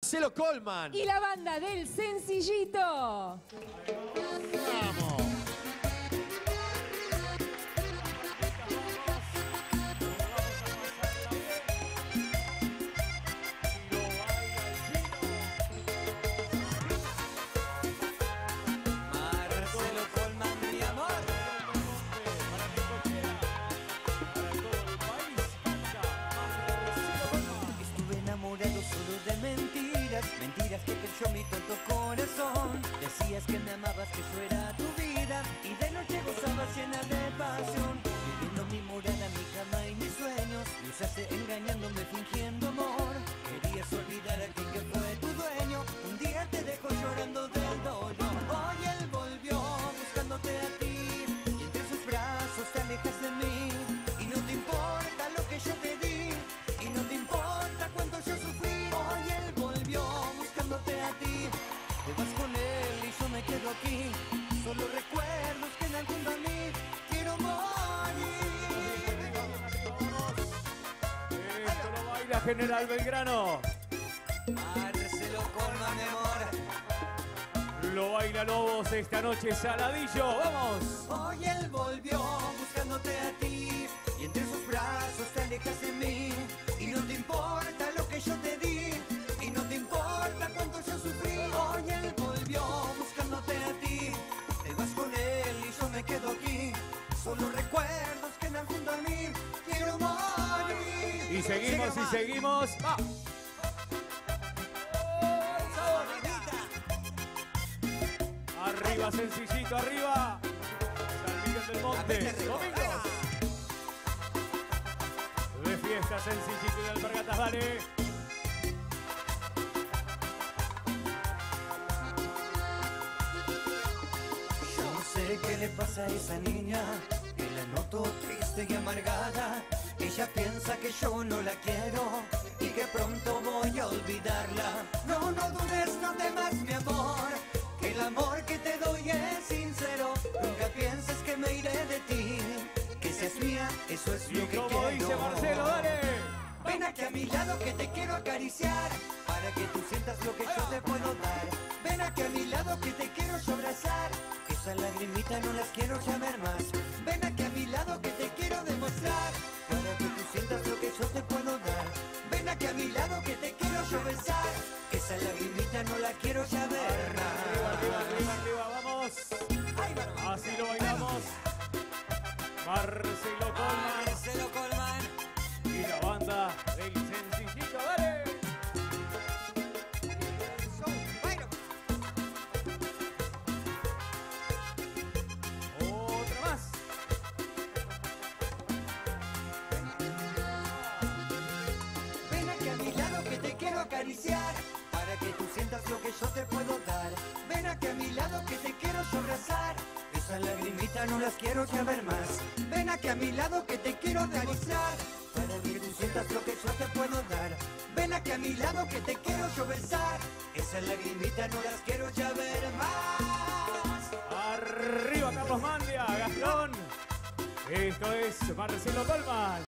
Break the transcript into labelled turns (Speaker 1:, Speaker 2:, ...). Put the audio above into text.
Speaker 1: Marcelo Colman.
Speaker 2: Y la banda del Sencillito.
Speaker 1: Vamos.
Speaker 3: Solo de mentiras, mentiras que creyó mi tonto corazón. Decías que me amabas, que yo era tu vida, y de noche gozabas llena de pasión. Viviendo mi morada, mi cama y mis sueños, me usaste engañándome, fingiendo amor. Querías olvidar a aquel que fue tu dueño. Un día te dejó llorando del dolor. Hoy él volvió buscándote a ti, y entre sus brazos te alejas de mí. Y no te importa lo que yo te di, y no te importa cuánto yo sufrí. Hoy él volvió buscándote a ti. Te vas con él y yo me quedo aquí. Solo recuerdos quedan junto a mí. Quiero morir.
Speaker 4: Esto lo baila General Belgrano.
Speaker 3: Marcelo Colman, mi amor.
Speaker 4: Lo baila Lobos esta noche, Saladillo. ¡Vamos!
Speaker 3: Hoy él volvió buscándote a ti, y entre sus brazos te alejas de mí. Y no te importa lo que yo te di, y no te importa cuánto yo sufrí. Hoy él volvió buscándote a ti. Te vas con él y yo me quedo aquí. Solo recuerdos quedan junto a mí. Quiero morir.
Speaker 4: Y seguimos y seguimos. ¡Va! Arriba, Sencillito, arriba. San Miguel del Monte. Domingos. De fiesta, Sencillito y de Alpargatas, vale.
Speaker 3: Yo no sé qué le pasa a esa niña, que la noto triste y amargada. Ella piensa que yo no la quiero y que pronto voy a olvidarla. No, no dudes, no temas, mi amor, que el amor que te doy es sincero. Nunca pienses que me iré de ti, que seas mía, eso es lo
Speaker 4: Y
Speaker 3: que
Speaker 4: como
Speaker 3: quiero.
Speaker 4: dice Marcelo, dale.
Speaker 3: Ven aquí a mi lado que te quiero acariciar, para que tú sientas lo que yo te puedo dar. Ven aquí a mi lado que te quiero yo abrazar, esas lagrimitas no las quiero ya ver más. Ven aquí a mi lado que te quiero demostrar, para que tú sientas lo que yo te puedo dar. Ven aquí a mi lado que te quiero yo besar, esa lagrimita no la quiero ya ver más.
Speaker 4: Arriba, arriba, arriba, arriba, vamos.
Speaker 3: Ay, varón.
Speaker 4: Así lo bailamos. Marcelo Colman
Speaker 3: Marcelo Colman.
Speaker 4: y la banda del Sencillito, dale. Otra más.
Speaker 3: Ven aquí a mi lado que te quiero acariciar, para que tú sientas lo que yo te puedo dar. Ven aquí a mi lado que te quiero yo abrazar, esas lagrimitas no las quiero ya ver más. Ven aquí a mi lado que te quiero demostrar, para que tú sientas lo que yo te puedo dar. Ven aquí a mi lado que te quiero yo besar, esas lagrimitas no las quiero ya ver más.
Speaker 4: Arriba, Carlos Mandia, Gastón. Esto es Marcelo Colman.